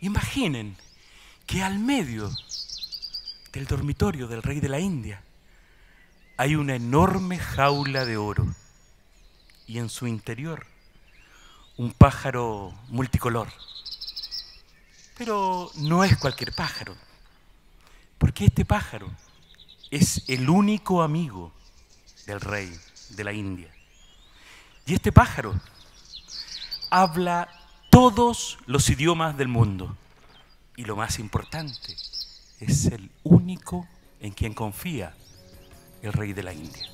Imaginen que al medio del dormitorio del rey de la India hay una enorme jaula de oro y en su interior un pájaro multicolor. Pero no es cualquier pájaro, porque este pájaro es el único amigo del rey de la India. Y este pájaro habla todos los idiomas del mundo. Y lo más importante, es el único en quien confía el rey de la India.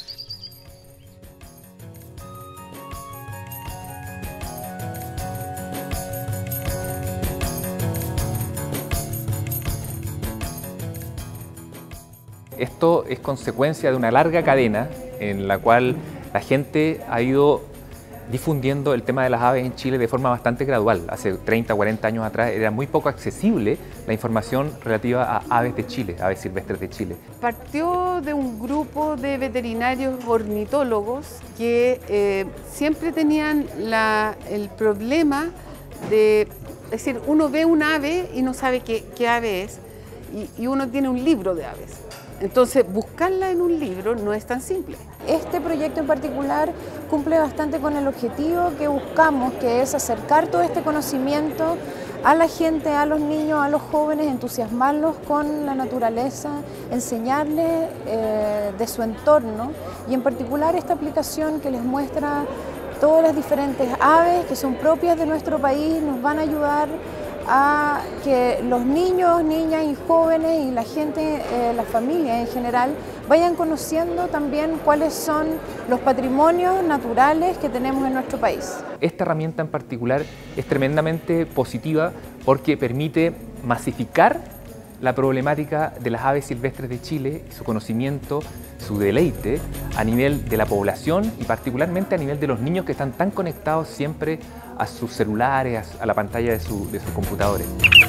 Esto es consecuencia de una larga cadena en la cual la gente ha ido difundiendo el tema de las aves en Chile de forma bastante gradual. Hace 30 o 40 años atrás era muy poco accesible la información relativa a aves de Chile, aves silvestres de Chile. Partió de un grupo de veterinarios ornitólogos que siempre tenían el problema de, es decir, uno ve un ave y no sabe qué ave es, y uno tiene un libro de aves. Entonces, buscarla en un libro no es tan simple. Este proyecto en particular cumple bastante con el objetivo que buscamos, que es acercar todo este conocimiento a la gente, a los niños, a los jóvenes, entusiasmarlos con la naturaleza, enseñarles de su entorno y en particular esta aplicación que les muestra todas las diferentes aves que son propias de nuestro país nos van a ayudar a que los niños, niñas y jóvenes y la gente, las familias en general, vayan conociendo también cuáles son los patrimonios naturales que tenemos en nuestro país. Esta herramienta en particular es tremendamente positiva porque permite masificar la problemática de las aves silvestres de Chile, su conocimiento, su deleite a nivel de la población y particularmente a nivel de los niños que están tan conectados siempre a sus celulares, a la pantalla de sus computadores.